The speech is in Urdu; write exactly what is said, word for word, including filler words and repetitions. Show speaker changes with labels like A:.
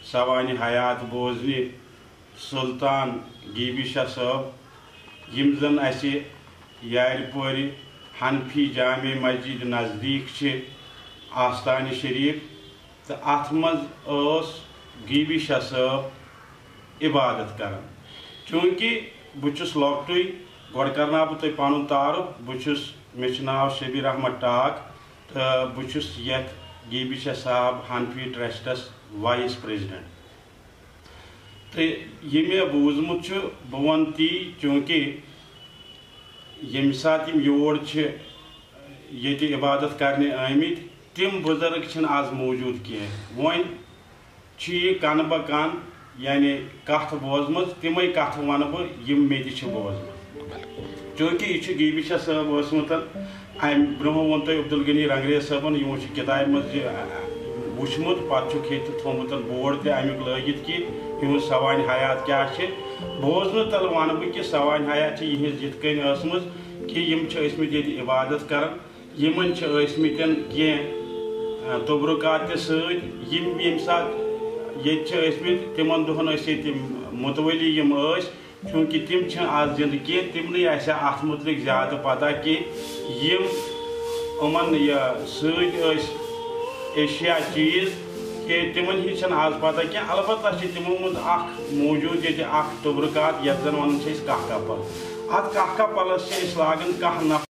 A: سوانہِ حیات بوزنہِ سلطان گیبی شاہ صٲب یِم زن اَسہِ یارپورِ حنفی جامع مسجد نزدیٖک چھِ آستانہِ شریٖف تہٕ اَتھ منٛز ٲس گیبی شاہ صٲب عبادت کران چوٗنٛکہِ بہٕ چھُس لۄکٹُے گۄڈٕ کرناو بہٕ تۄہہِ پنُن تعارُف بہٕ چھُس مےٚ چھُ ناو شبیٖر احمد ٹاک تہٕ بہٕ چھُس یتھ گیبی شاہ صاحب حنفی ٹرسٹس وائس پریزیڈنٹ تہٕ یہِ مےٚ بوٗزمُت چھُ بہٕ وَنہٕ تی چوٗنٛکہِ ییٚمہِ ساتہٕ یِم یور چھِ ییٚتہِ عبادت کرنہِ آمٕتۍ تِم بُزرگ چھِنہٕ آز موٗجوٗد کینٛہہ وۄنۍ چھُ یہِ کَنہٕ بہ کَن یعنی کتھ بوزمٕژ تِمے کتھٕ وَنہٕ بہٕ یِم مےٚ تہِ چھِ بوزمٕژ چوٗنٛکہِ یہِ چھُ گیبی شاہ صٲب اوسمُت امہِ برٛونٛہہ ووٚن تۄہہِ عبدالغنی رنگریز صٲبن یِمو چھُ کِتابہِ منٛز یہِ وٕچھمُت پتہٕ چھُکھ ییٚتہِ تھوٚمُت بورڈ تہِ امیُک لٲگِتھ کہِ یِہُنٛد سوانہِ حیات کیٛاہ چھِ بوزنہٕ تل وَنہٕ بہٕ کہِ سوانہِ حیات چھِ یِہٕنٛز یِتھ کٔنۍ ٲسمٕژ کہِ یِم چھِ ٲسمٕتۍ ییٚتہِ عبادت کران یِمن چھِ ٲسمٕتۍ کینٛہہ تبرُکات تہِ سۭتۍ یِم ییٚمہِ ساتہٕ ییٚتہِ چھِ ٲسمٕتۍ تِمن دۄہن ٲسۍ ییٚتہِ مُتولی یِم ٲسۍ چوٗنٛکہِ تِم چھِنہٕ آز زِنٛدٕ کینٛہہ تِمنٕے آسہِ ہا اتھ مُتعلِق زیادٕ پتہ کہِ یِم یِمن یہِ سۭتۍ ٲسۍ ایشیا چیٖز کہ تِمن ہِنٛز چھنہٕ آز پتہ کینٛہہ البتہ چھِ تِمو منٛز اکھ موٗجوٗد ییٚتہِ اکھ تبرُکات یتھ زن ونان چھِ أسۍ کاہ کپل اتھ کاہ کپلس چھِ أسۍ لاگان کاہ نفر